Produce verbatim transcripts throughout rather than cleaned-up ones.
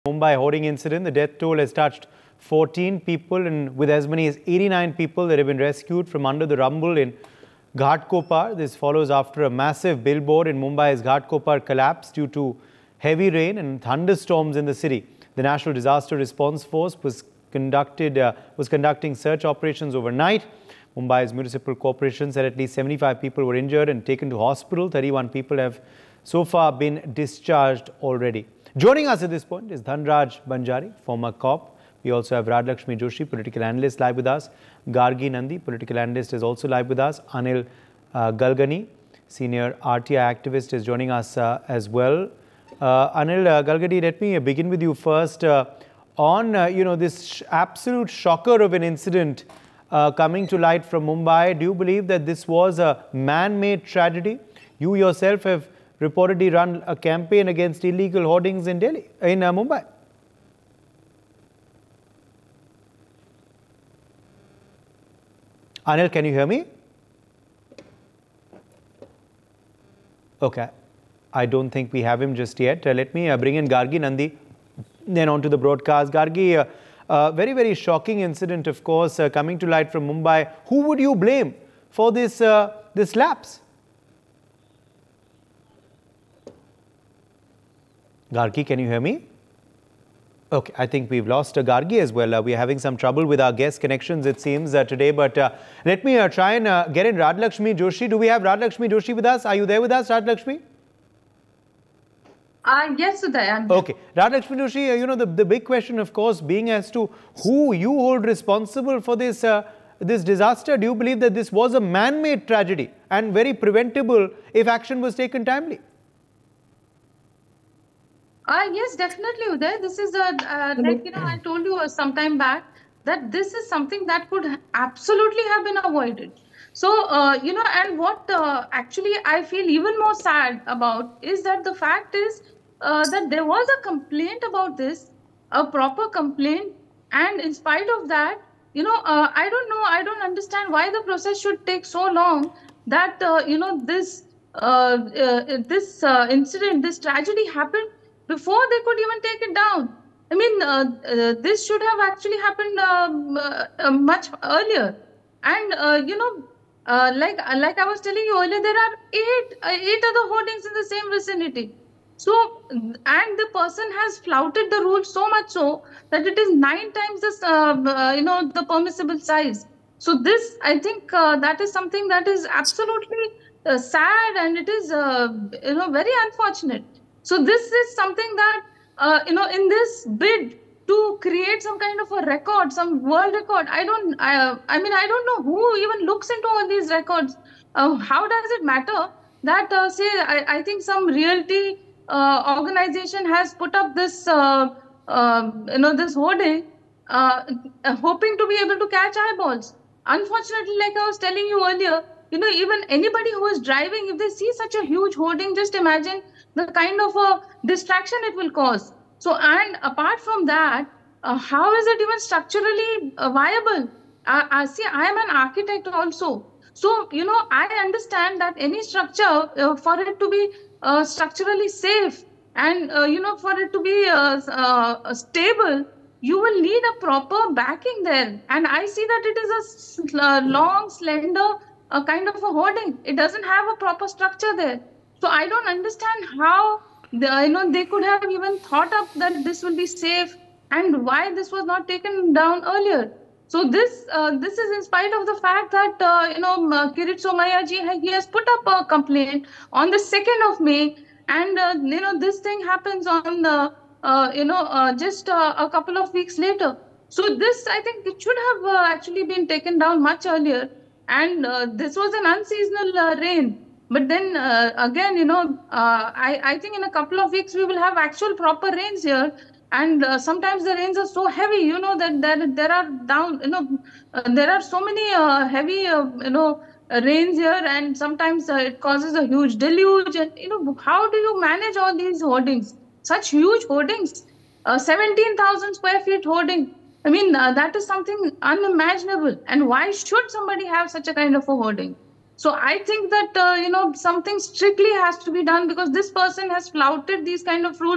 Mumbai hoarding incident, the death toll has touched fourteen people, and with as many as eighty-nine people that have been rescued from under the rubble in Ghatkopar. This follows after a massive billboard in Mumbai's Ghatkopar collapsed due to heavy rain and thunderstorms in the city. The National Disaster Response Force was conducted uh, was conducting search operations overnight. Mumbai's municipal corporation said at least seventy-five people were injured and taken to hospital. thirty-one people have so far been discharged already. Joining us at this point is Dhanraj Banjari, former cop. We also have Radhakshmi Joshi, political analyst, live with us. Gargi Nandi, political analyst, is also live with us. Anil uh, Galgani, senior R T I activist, is joining us uh, as well. Uh, Anil uh, Galgani, let me begin with you first. Uh, on, uh, you know, this sh absolute shocker of an incident uh, coming to light from Mumbai, do you believe that this was a man-made tragedy? You yourself have reportedly run a campaign against illegal hoardings in Delhi, in uh, Mumbai. Anil, can you hear me? Okay. I don't think we have him just yet. Uh, let me uh, bring in Gargi Nandi, then on to the broadcast. Gargi, uh, uh, very, very shocking incident, of course, uh, coming to light from Mumbai. Who would you blame for this, uh, this lapse? Gargi, can you hear me? Okay, I think we've lost uh, Gargi as well. Uh, we're having some trouble with our guest connections, it seems, uh, today. But uh, let me uh, try and uh, get in Radhakshmi Joshi. Do we have Radhakshmi Joshi with us? Are you there with us, Radhakshmi? Uh, yes, Uday. Okay. Radhakshmi Joshi, uh, you know, the, the big question, of course, being as to who you hold responsible for this, uh, this disaster. Do you believe that this was a man-made tragedy and very preventable if action was taken timely? Uh, yes, definitely, Uday. This is a, uh, like, you know, I told you some time back that this is something that could absolutely have been avoided. So, uh, you know, and what uh, actually I feel even more sad about is that the fact is uh, that there was a complaint about this, a proper complaint. And in spite of that, you know, uh, I don't know, I don't understand why the process should take so long that, uh, you know, this, uh, uh, this uh, incident, this tragedy happened before they could even take it down. I mean, uh, uh, this should have actually happened um, uh, uh, much earlier. And, uh, you know, uh, like like I was telling you earlier, there are eight, uh, eight other hoardings in the same vicinity. So, and the person has flouted the rule so much so that it is nine times this, uh, uh, you know, the permissible size. So this, I think uh, that is something that is absolutely uh, sad, and it is, uh, you know, very unfortunate. So this is something that, uh, you know, in this bid to create some kind of a record, some world record, I don't, I, I mean, I don't know who even looks into all these records. Uh, how does it matter that, uh, say, I, I think some realty uh, organization has put up this, uh, uh, you know, this hoarding, uh, hoping to be able to catch eyeballs. Unfortunately, like I was telling you earlier, you know, even anybody who is driving, if they see such a huge hoarding, just imagine the kind of a distraction it will cause. So, and apart from that, uh, how is it even structurally uh, viable? Uh, I see, I am an architect also. So, you know, I understand that any structure, uh, for it to be uh, structurally safe and, uh, you know, for it to be uh, uh, stable, you will need a proper backing there. And I see that it is a uh, long, slender uh, kind of a hoarding. It doesn't have a proper structure there. So I don't understand how the, you know, they could have even thought up that this will be safe and why this was not taken down earlier. So this uh, this is in spite of the fact that, uh, you know, Kirit Somaiya ji, he has put up a complaint on the second of May, and, uh, you know, this thing happens on, the, uh, you know, uh, just uh, a couple of weeks later. So this, I think it should have uh, actually been taken down much earlier. And uh, this was an unseasonal uh, rain. But then uh, again, you know, uh, I, I think in a couple of weeks, we will have actual proper rains here. And uh, sometimes the rains are so heavy, you know, that there, there are down, you know, uh, there are so many uh, heavy, uh, you know, uh, rains here. And sometimes uh, it causes a huge deluge. And, you know, how do you manage all these hoardings? Such huge hoardings, uh, seventeen thousand square feet hoarding. I mean, uh, that is something unimaginable. And why should somebody have such a kind of a hoarding? So I think that, uh, you know, something strictly has to be done, because this person has flouted these kind of rules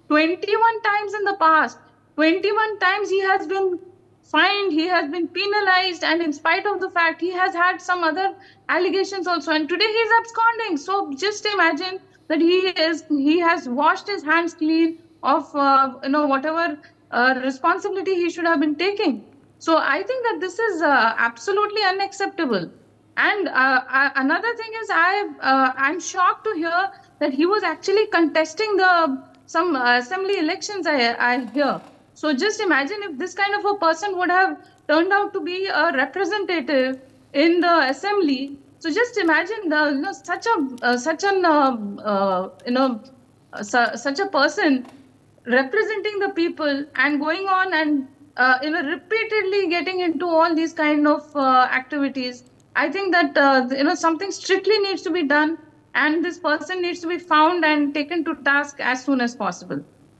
twenty-one times in the past. twenty-one times he has been fined, he has been penalized, and in spite of the fact, he has had some other allegations also. And today he is absconding. So just imagine that he is he has washed his hands clean of uh, you know whatever uh, responsibility he should have been taking. So I think that this is uh, absolutely unacceptable. And uh, uh, another thing is, I uh, I'm shocked to hear that he was actually contesting the some uh, assembly elections. I I hear. So just imagine if this kind of a person would have turned out to be a representative in the assembly. So just imagine the you know such a uh, such an uh, uh, you know uh, su such a person representing the people and going on and uh, you know repeatedly getting into all these kind of uh, activities. I think that uh, you know something strictly needs to be done, and this person needs to be found and taken to task as soon as possible.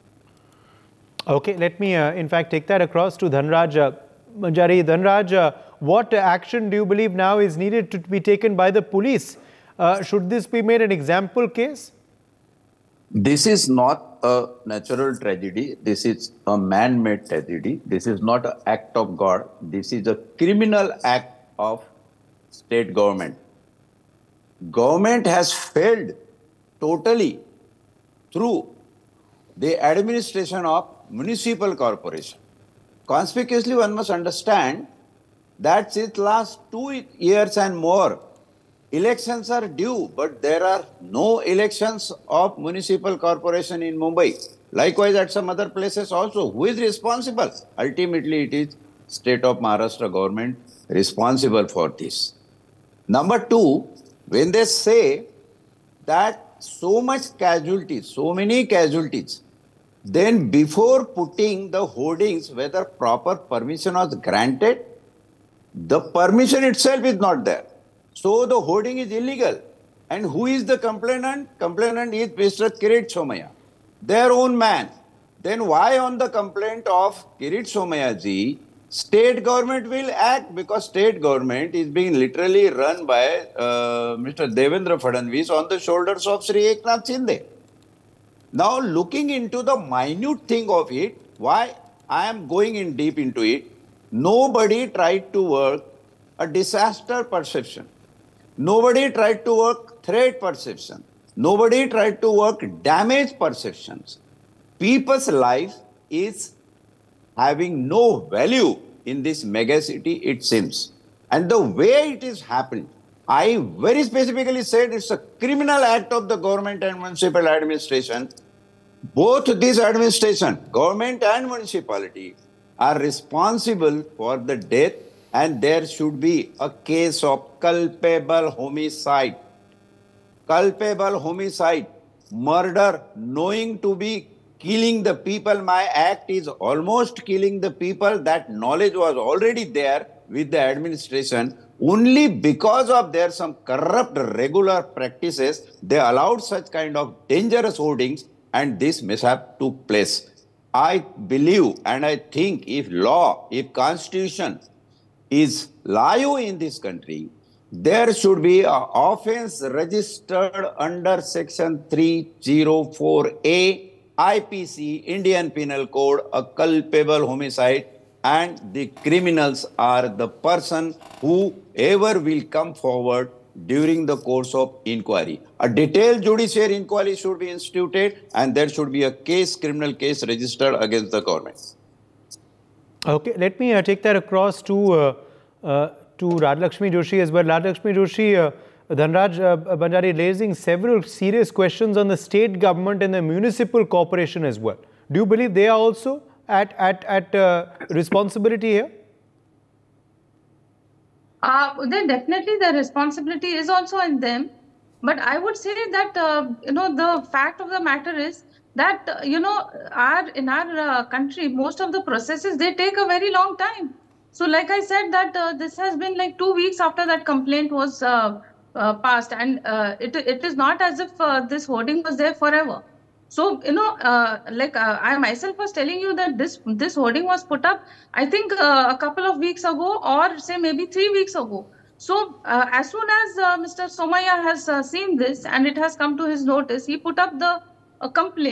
Okay, let me uh, in fact take that across to Dhanraj uh, Manjari. Dhanraj, uh, what action do you believe now is needed to be taken by the police? Uh, should this be made an example case? This is not a natural tragedy. This is a man-made tragedy. This is not an act of God. This is a criminal act of state government. Government has failed totally through the administration of municipal corporation. Conspicuously, one must understand that since last two years and more, elections are due, but there are no elections of municipal corporation in Mumbai. Likewise, at some other places also. Who is responsible? Ultimately, it is state of Maharashtra government responsible for this. Number two, when they say that so much casualties, so many casualties, then before putting the hoardings, whether proper permission was granted, the permission itself is not there. So the hoarding is illegal. And who is the complainant? Complainant is Mister Kirit Somaiya, their own man. Then why on the complaint of Kirit Somaiya ji, state government will act? Because state government is being literally run by uh, Mister Devendra Fadnavis on the shoulders of Sri Eknath Shinde. Now looking into the minute thing of it, why I am going in deep into it, nobody tried to work a disaster perception. Nobody tried to work threat perception. Nobody tried to work damage perceptions. People's life is having no value in this megacity, it seems. And the way it is happened, I very specifically said it's a criminal act of the government and municipal administration. Both these administration, government and municipality, are responsible for the death, and there should be a case of culpable homicide. Culpable homicide, murder, knowing to be killing the people. My act is almost killing the people. That knowledge was already there with the administration. Only because of their some corrupt regular practices, they allowed such kind of dangerous hoardings, and this mishap took place. I believe and I think if law, if constitution is live in this country, there should be an offense registered under section three oh four A I P C, Indian Penal Code, a culpable homicide, and the criminals are the person whoever will come forward during the course of inquiry. A detailed judiciary inquiry should be instituted, and there should be a case, criminal case registered against the government. Okay, let me uh, take that across to uh, uh, to Rajlakshmi Joshi as well. Rajlakshmi Joshi, uh, Dhanraj uh, Manjari raising several serious questions on the state government and the municipal corporation as well. Do you believe they are also at at at uh, responsibility here? Uh, then definitely the responsibility is also in them. But I would say that, uh, you know, the fact of the matter is that, uh, you know, our in our uh, country, most of the processes, they take a very long time. So like I said, that uh, this has been like two weeks after that complaint was uh, uh, passed. And uh, it, it is not as if uh, this hoarding was there forever. So, you know, uh, like uh, I myself was telling you that this this hoarding was put up, I think uh, a couple of weeks ago, or say maybe three weeks ago. So uh, as soon as uh, Mister Somaiya has uh, seen this and it has come to his notice, he put up the uh, complaint.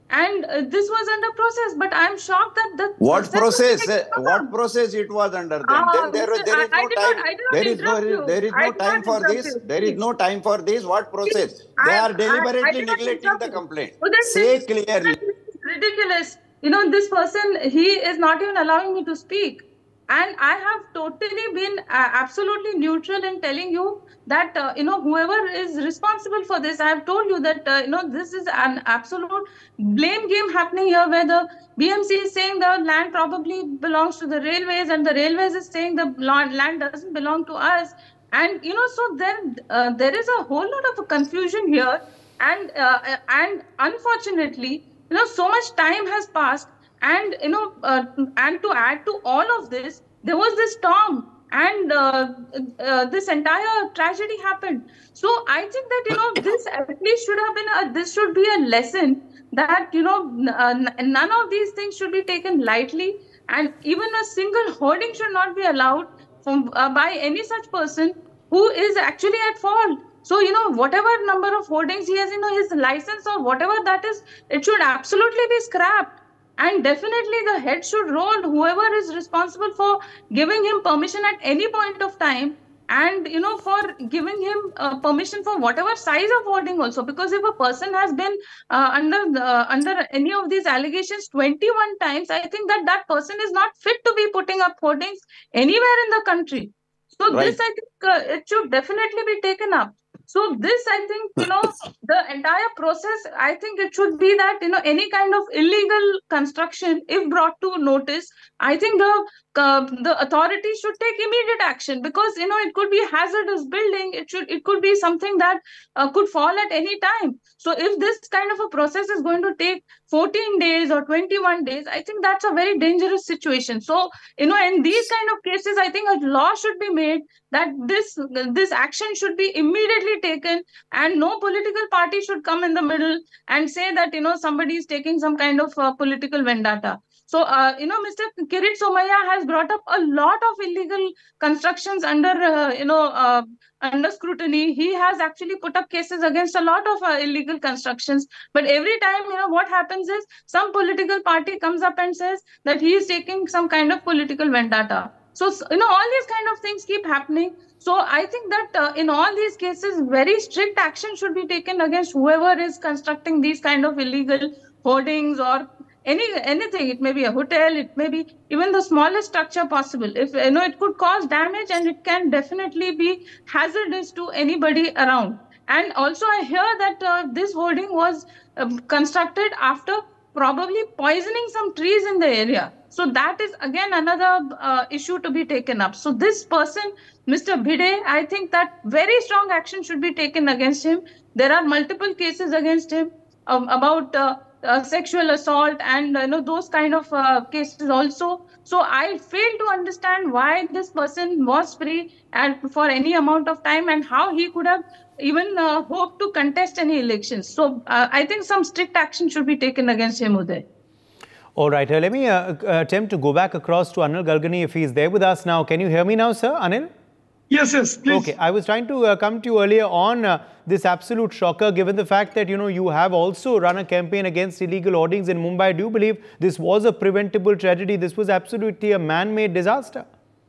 and uh, this was under process. But I'm shocked that the what process? process Uh, what process it was under then? Ah, then there, Mister there is I, I no did time. not, I did not There is no, interrupt you. there is I no did time not for interrupt this. you. There is no time for this. What process? They I- are I- I deliberately did not neglecting interrupt the you. complaint. Oh, then Say this- clearly. this is ridiculous. You know, this person, he is not even allowing me to speak. And I have totally been uh, absolutely neutral in telling you that, uh, you know, whoever is responsible for this, I have told you that, uh, you know, this is an absolute blame game happening here, where the B M C is saying the land probably belongs to the railways, and the railways is saying the land doesn't belong to us. And, you know, so then uh, there is a whole lot of confusion here. And, uh, and unfortunately, you know, so much time has passed. And, you know, uh, and to add to all of this, there was this storm, and uh, uh, this entire tragedy happened. So I think that, you know, this at least should have been a, this should be a lesson that, you know, uh, none of these things should be taken lightly, and even a single hoarding should not be allowed from uh, by any such person who is actually at fault. So, you know, whatever number of hoardings he has, you know, his license or whatever that is, it should absolutely be scrapped. And definitely the head should roll, whoever is responsible for giving him permission at any point of time, and, you know, for giving him uh, permission for whatever size of hoarding also. Because if a person has been uh, under the, uh, under any of these allegations twenty-one times, I think that that person is not fit to be putting up hoardings anywhere in the country. So Right. this, I think, uh, it should definitely be taken up. So this, I think, you know, the entire process, I think it should be that, you know, any kind of illegal construction, if brought to notice, I think the uh, the authorities should take immediate action, because, you know, it could be hazardous building. It should, it could be something that uh, could fall at any time. So if this kind of a process is going to take fourteen days or twenty-one days, I think that's a very dangerous situation. So, you know, in these kind of cases, I think a law should be made that this this action should be immediately taken, and no political party should come in the middle and say that, you know, somebody is taking some kind of uh, political vendetta. So, uh, you know, Mister Kirit Somaiya has brought up a lot of illegal constructions under, uh, you know, uh, under scrutiny. He has actually put up cases against a lot of uh, illegal constructions. But every time, you know, what happens is some political party comes up and says that he is taking some kind of political vendetta. So, you know, all these kind of things keep happening. So I think that uh, in all these cases, very strict action should be taken against whoever is constructing these kind of illegal hoardings or any anything. It may be a hotel, it may be even the smallest structure possible. If, you know, it could cause damage, and it can definitely be hazardous to anybody around. And also, I hear that uh, this hoarding was uh, constructed after probably poisoning some trees in the area. So that is again another uh, issue to be taken up. So this person, Mister Bhide, I think that very strong action should be taken against him. There are multiple cases against him um, about uh, uh, sexual assault and, uh, you know, those kind of uh, cases also. So I fail to understand why this person was free and for any amount of time, and how he could have even uh, hoped to contest any elections. So uh, I think some strict action should be taken against him, Uday. All right, uh, let me uh, attempt to go back across to Anil Galgani if he is there with us now. Can you hear me now, sir, Anil? Yes, yes, please. Okay, I was trying to uh, come to you earlier on uh, this absolute shocker, given the fact that, you know, you have also run a campaign against illegal hoardings in Mumbai. Do you believe this was a preventable tragedy? This was absolutely a man-made disaster?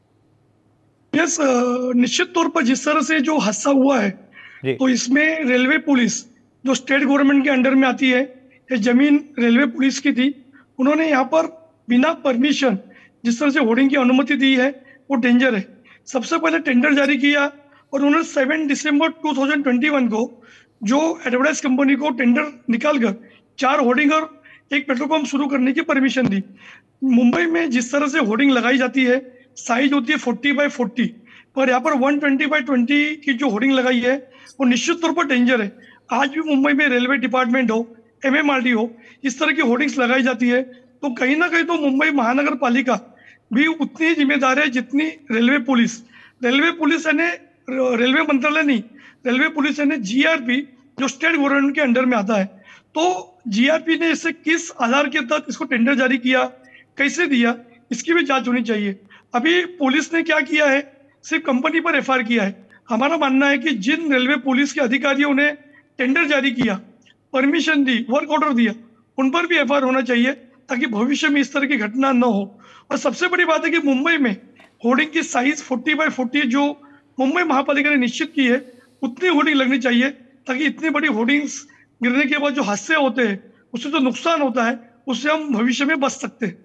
Yes, uh, निश्चित तौर पर जिस तरह से जो हादसा हुआ है, तो इसमें रेलवे पुलिस जो स्टेट गवर्नमेंट के अंडर में आती है, ये जमीन रेलवे पुलिस की थी, उन्होंने यहाँ पर बिना परमिशन जिस तरह से होर्डिंग की अनुमति दी है, वो डेंजर है। सबसे पहले टेंडर जारी किया और उन्होंने सात दिसंबर दो हज़ार इक्कीस को जो एडवर्टाइज कंपनी को टेंडर निकालकर चार होर्डिंग और एक पेट्रोल पंप शुरू करने की परमिशन दी। मुंबई में जिस तरह से होर्डिंग लगाई जाती है, साइज होती है चालीस बाय चालीस, पर यहाँ पर एक सौ बीस बाय बीस की जो होर्डिंग लगाई है वो निश्चित तौर पर डेंजर है। आज भी मुंबई में रेलवे डिपार्टमेंट हो, एमएमआरडी हो, इस तरह की होर्डिंग्स लगाई जाती है, तो कहीं ना कहीं तो मुंबई महानगर पालिका भी उतनी जिम्मेदार है जितनी रेलवे पुलिस। रेलवे पुलिस यानी रेलवे मंत्रालय नहीं, रेलवे पुलिस यानी जीआरपी जो स्टेट गवर्नमेंट के अंडर में आता है। तो जीआरपी ने इसे किस आधार के तहत इसको टेंडर जारी किया, कैसे दिया, इसकी भी जांच होनी चाहिए। अभी पुलिस ने क्या किया है, सिर्फ कंपनी पर एफआईआर किया है। हमारा मानना है कि जिन रेलवे पुलिस के अधिकारियों ने टेंडर जारी किया, परमिशन दी, वर्क ऑर्डर दिया, उन पर भी एफ आई आर होना चाहिए ताकि भविष्य में इस तरह की घटना न हो। और सबसे बड़ी बात है कि मुंबई में होर्डिंग की साइज चालीस बाय चालीस जो मुंबई महापालिका ने निश्चित की है उतनी होर्डिंग लगनी चाहिए ताकि इतनी बड़ी होर्डिंग्स गिरने के बाद जो हादसे होते हैं उससे जो नुकसान होता है उससे हम भविष्य में बच सकते हैं।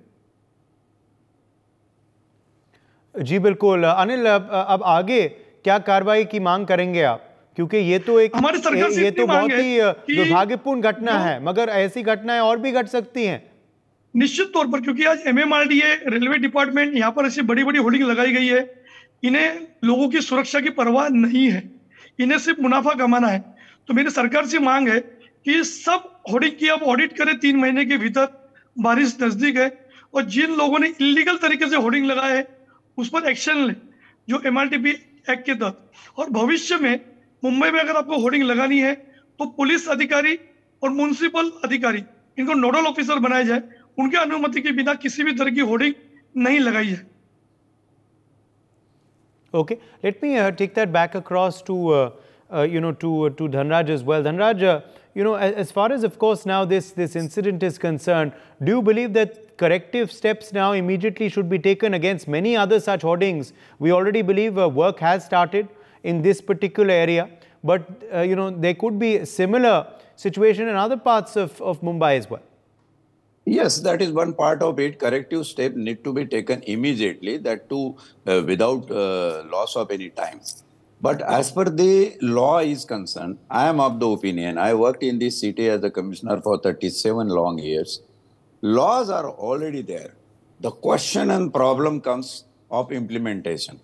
जी बिल्कुल। अनिल, अब आगे क्या कार्रवाई की मांग करेंगे आप, क्योंकि ये तो एक हमारी सरकार से ये तो बहुत ही दुर्भाग्यपूर्ण घटना है, मगर ऐसी घटनाएं और भी घट सकती हैं। निश्चित तौर पर, क्योंकि आज M M R D A, railway department, यहाँ पर ऐसी बड़ी बड़ी होर्डिंग लगाई गई है, इन्हें लोगों की सुरक्षा की परवाह नहीं है, इन्हें सिर्फ मुनाफा कमाना है। तो मेरी सरकार से मांग है कि सब होर्डिंग की अब ऑडिट करें तीन महीने के भीतर, बारिश नजदीक है, और जिन लोगों ने इलीगल तरीके से होर्डिंग लगाए है उस पर एक्शन ले जो M R T P act के तहत। और भविष्य में मुंबई में अगर आपको होर्डिंग लगानी है तो पुलिस अधिकारी और म्युनिसिपल अधिकारी इनको नोडल ऑफिसर बनाया जाए, उनके अनुमति के बिना किसी भी तरह की होर्डिंग नहीं लगाई है। Okay, let me uh, take that back across to uh, uh, you know to uh, to Dhanraj as well. Dhanraj, uh, you know, as, as far as of course now this this incident is concerned, do you believe that corrective steps now immediately should be taken against many other such hoardings? We already believe uh, work has started in this particular area, but uh, you know there could be a similar situation in other parts of of Mumbai as well. Yes, that is one part of it. Corrective steps need to be taken immediately, that too uh, without uh, loss of any time. But as per the law is concerned, I am of the opinion, I worked in this city as a commissioner for thirty-seven long years. Laws are already there. The question and problem comes of implementation.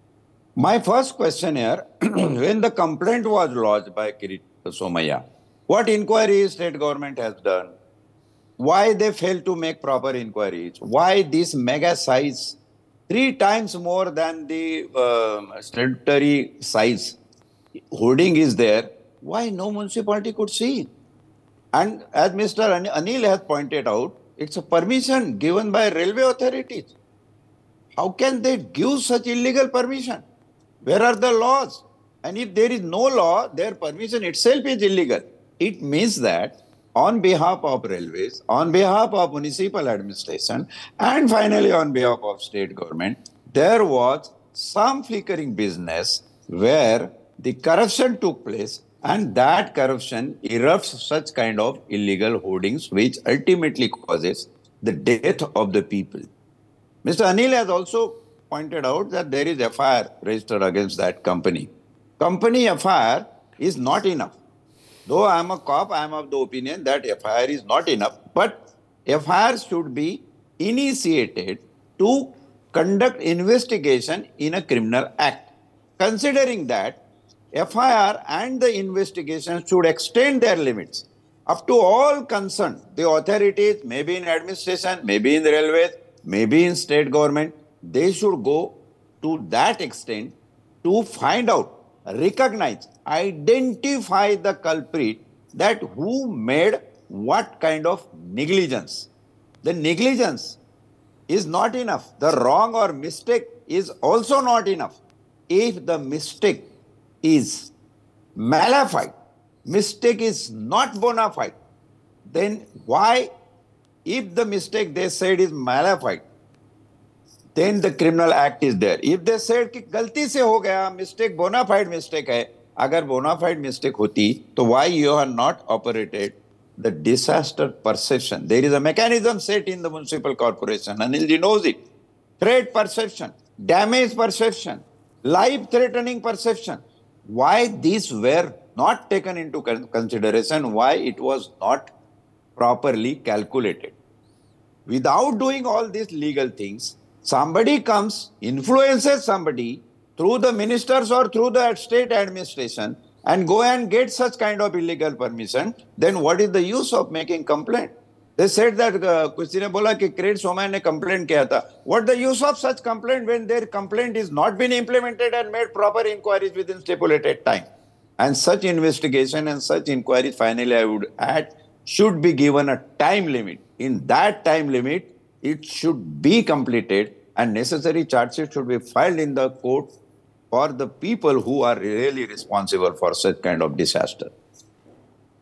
My first question here, when the complaint was lodged by Kirit Somaiya, what inquiry state government has done? Why they fail to make proper inquiries? Why this mega size, three times more than the uh, statutory size hoarding is there? Why no municipality could see? And as Mister Anil has pointed out, it's a permission given by railway authorities. How can they give such illegal permission? Where are the laws? And if there is no law, their permission itself is illegal. It means that on behalf of railways, on behalf of municipal administration, and finally on behalf of state government, there was some flickering business where the corruption took place, and that corruption erupts such kind of illegal hoardings, which ultimately causes the death of the people. Mister Anil has also pointed out that there is F I R registered against that company. Company F I R is not enough. Though I am a cop, I am of the opinion that F I R is not enough, but F I R should be initiated to conduct investigation in a criminal act. Considering that, F I R and the investigation should extend their limits up to all concerned, the authorities, maybe in administration, maybe in the railways, maybe in state government, they should go to that extent to find out, recognize, identify the culprit, that who made what kind of negligence. The negligence is not enough. The wrong or mistake is also not enough. If the mistake is malified, mistake is not bona fide, then why, if the mistake they said is malified, then the criminal act is there. If they said कि गलती से हो गया, mistake bona fide mistake है, अगर bona fide mistake होती, तो why you are not operated the disaster perception? There is a mechanism set in the municipal corporation. Anilji knows it. Threat perception, damage perception, life-threatening perception. Why these were not taken into consideration? Why it was not properly calculated? Without doing all these legal things, somebody comes, influences somebody through the ministers or through the state administration and go and get such kind of illegal permission, then what is the use of making complaint? They said that किसी ने बोला कि Kirit Somaiya ने complaint किया था. What the use of such complaint when their complaint is not been implemented and made proper inquiries within stipulated time? And such investigation and such inquiries, finally I would add, should be given a time limit. In that time limit, it should be completed and necessary charges should be filed in the court for the people who are really responsible for such kind of disaster.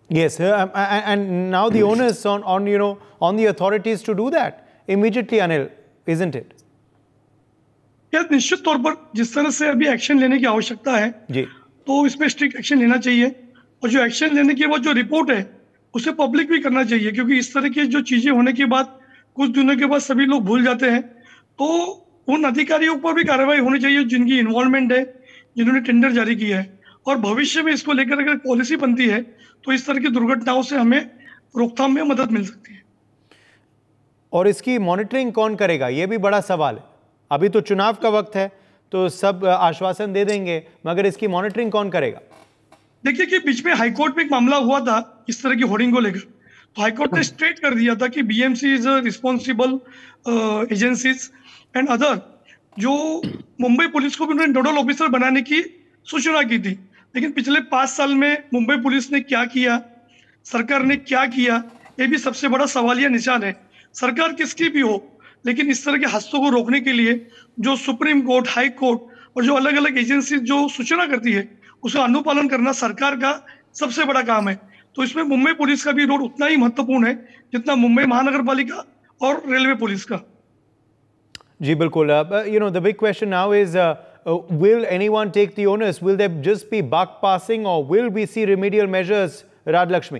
Yes, uh, and now the onus on, on, you know, on the authorities to do that immediately, Anil, isn't it? Yes, निश्चित तौर पर जिस तरह से अभी action लेने की आवश्यकता है, तो इसमें स्ट्रिक्ट एक्शन लेना चाहिए, और जो एक्शन लेने के बाद जो रिपोर्ट है उसे पब्लिक भी करना चाहिए, क्योंकि इस तरह की जो चीजें होने के बाद कुछ दिनों के बाद सभी लोग भूल जाते हैं। तो उन अधिकारियों पर भी कार्रवाई होनी चाहिए जिनकी इन्वॉल्वमेंट है, जिन्होंने टेंडर जारी किया है, और भविष्य में इसको लेकर अगर पॉलिसी बनती है तो इस तरह की दुर्घटनाओं से हमें रोकथाम में मदद मिल सकती है। और इसकी मॉनिटरिंग कौन करेगा, यह भी बड़ा सवाल है। अभी तो चुनाव का वक्त है, तो सब आश्वासन दे देंगे, मगर इसकी मॉनिटरिंग कौन करेगा? देखिए कि बीच में हाईकोर्ट में एक मामला हुआ था इस तरह की होर्डिंग को लेकर, तो हाईकोर्ट ने स्ट्रेट कर दिया था कि BMC is responsible agencies and other. जो मुंबई पुलिस को भी उन्होंने नोडल ऑफिसर बनाने की सूचना की थी, लेकिन पिछले पांच साल में मुंबई पुलिस ने क्या किया, सरकार ने क्या किया, ये भी सबसे बड़ा सवालिया निशान है। सरकार किसकी भी हो, लेकिन इस तरह के हादसों को रोकने के लिए जो सुप्रीम कोर्ट, हाई कोर्ट और जो अलग अलग एजेंसी जो सूचना करती है उसका अनुपालन करना सरकार का सबसे बड़ा काम है। तो इसमें मुंबई पुलिस का भी रोल उतना ही महत्वपूर्ण है जितना मुंबई महानगर पालिका और रेलवे पुलिस का। जी बिल्कुल। You know the big question now is will anyone take the onus? Will there just be buck passing, or will we see remedial measures, Rajlakshmi?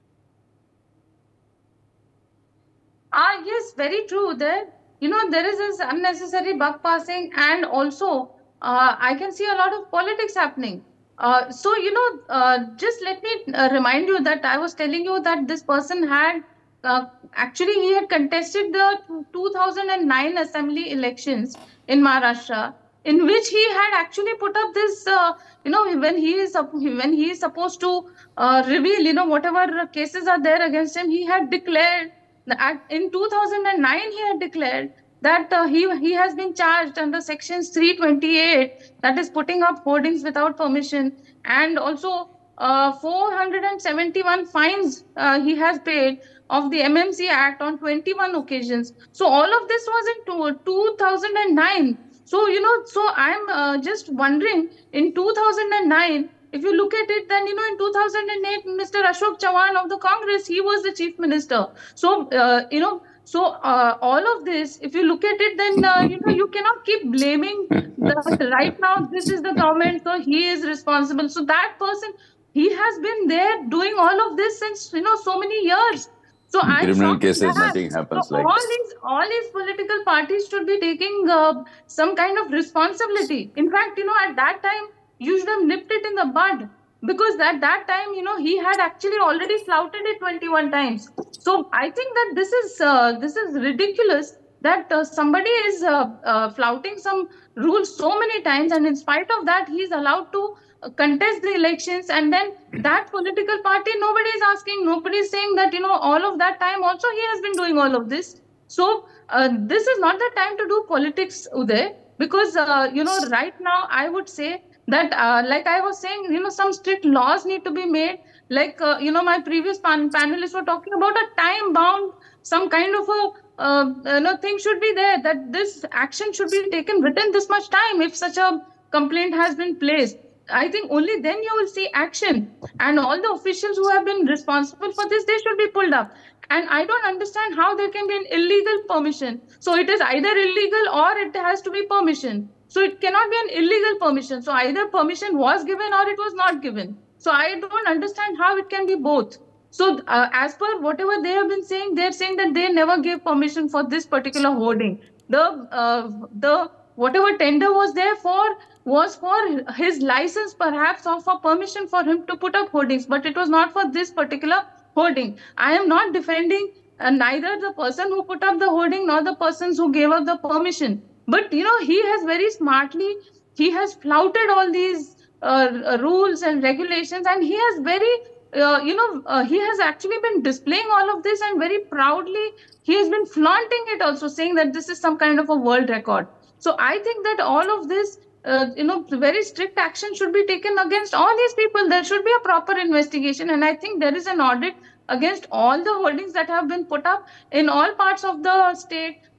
Ah, yes, very true. There, you know, there is this unnecessary buck passing, and also uh, I can see a lot of politics happening. Uh, so, you know, uh, just let me uh, remind you that I was telling you that this person had, uh, actually he had contested the two thousand nine assembly elections in Maharashtra, in which he had actually put up this, uh, you know, when he is when he is supposed to uh, reveal, you know, whatever cases are there against him, he had declared that in two thousand nine he had declared that uh, he he has been charged under sections three twenty-eight, that is putting up hoardings without permission, and also uh, four hundred seventy-one fines uh, he has paid of the M M C Act on twenty-one occasions. So all of this was in two thousand nine. So, you know, so I'm uh, just wondering, in two thousand nine, if you look at it, then, you know, in two thousand eight, Mister Ashok Chavan of the Congress, he was the chief minister. So, uh, you know, so uh, all of this, if you look at it, then, uh, you know, you cannot keep blaming that right now, this is the government, so he is responsible. So that person, he has been there doing all of this since, you know, so many years. So in I'm criminal cases, that. nothing happens so like all that. these all these political parties should be taking uh, some kind of responsibility. In fact, you know, at that time you should have nipped it in the bud, because at that time, you know, he had actually already flouted it twenty-one times. So I think that this is uh, this is ridiculous that uh, somebody is uh, uh, flouting some rules so many times, and in spite of that, he is allowed to contest the elections, and then that political party, nobody is asking, nobody is saying that, you know, all of that time also he has been doing all of this. So uh, this is not the time to do politics, Uday, because, uh, you know, right now I would say that, uh, like I was saying, you know, some strict laws need to be made. Like, uh, you know, my previous pan panelists were talking about a time bound, some kind of a, uh, you know, thing should be there, that this action should be taken within this much time if such a complaint has been placed. I think only then you will see action, and all the officials who have been responsible for this, they should be pulled up. And I don't understand how there can be an illegal permission. So it is either illegal or it has to be permission. So it cannot be an illegal permission. So either permission was given or it was not given. So I don't understand how it can be both. So uh, as per whatever they have been saying, they're saying that they never gave permission for this particular hoarding. The uh, the whatever tender was there for was for his license, perhaps, or for permission for him to put up hoardings, but it was not for this particular hoarding. I am not defending uh, neither the person who put up the hoarding nor the persons who gave up the permission. But, you know, he has very smartly, he has flouted all these uh, rules and regulations, and he has very, uh, you know, uh, he has actually been displaying all of this, and very proudly, he has been flaunting it also, saying that this is some kind of a world record. So I think that all of this, Uh, you know, very strict action should be taken against all these people. There should be a proper investigation, and I think there is an audit against all the holdings that have been put up in all parts of the state.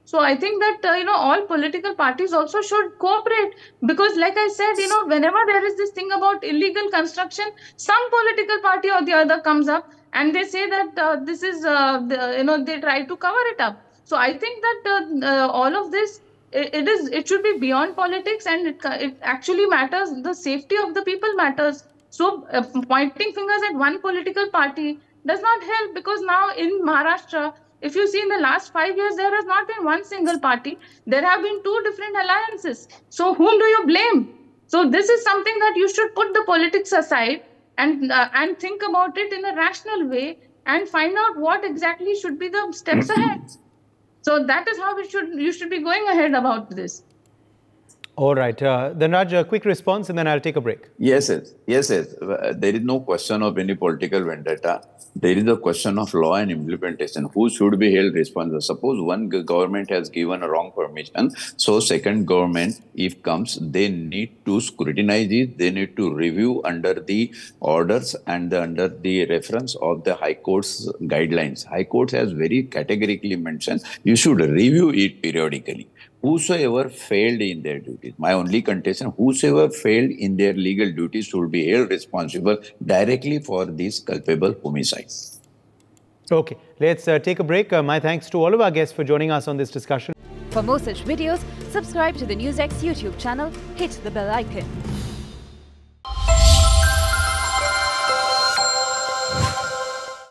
So I think that, uh, you know, all political parties also should cooperate, because like I said, you know, whenever there is this thing about illegal construction, some political party or the other comes up and they say that uh, this is, uh, the, you know, they try to cover it up. So I think that uh, uh, all of this, it, it is, it should be beyond politics, and it, it actually matters. The safety of the people matters. So uh, pointing fingers at one political party does not help, because now in Maharashtra, if you see in the last five years, there has not been one single party. There have been two different alliances. So whom do you blame? So this is something that you should put the politics aside and uh, and think about it in a rational way and find out what exactly should be the steps ahead. So that is how we should you should be going ahead about this. All right. Uh, then Raj, a quick response and then I'll take a break. Yes, yes, yes, yes. Uh, there is no question of any political vendetta. There is a question of law and implementation. Who should be held responsible? Suppose one government has given a wrong permission, so second government, if comes, they need to scrutinize it. They need to review under the orders and the, under the reference of the High Court's guidelines. High Court has very categorically mentioned you should review it periodically. Whosoever failed in their duties, my only contention, whosoever failed in their legal duties should be held responsible directly for this culpable homicide. Okay, let's uh, take a break. Uh, my thanks to all of our guests for joining us on this discussion. For more such videos, subscribe to the NewsX YouTube channel, hit the bell icon.